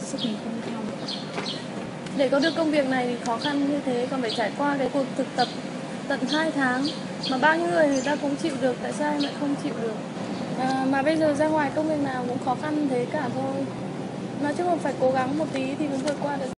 sức mình không theo được. Để có được công việc này thì khó khăn như thế, còn phải trải qua cái cuộc thực tập tận 2 tháng. Mà bao nhiêu người ta cũng chịu được, tại sao em lại không chịu được? Mà bây giờ ra ngoài công việc nào cũng khó khăn thế cả thôi. Nói chung là phải cố gắng một tí thì mới vượt qua được.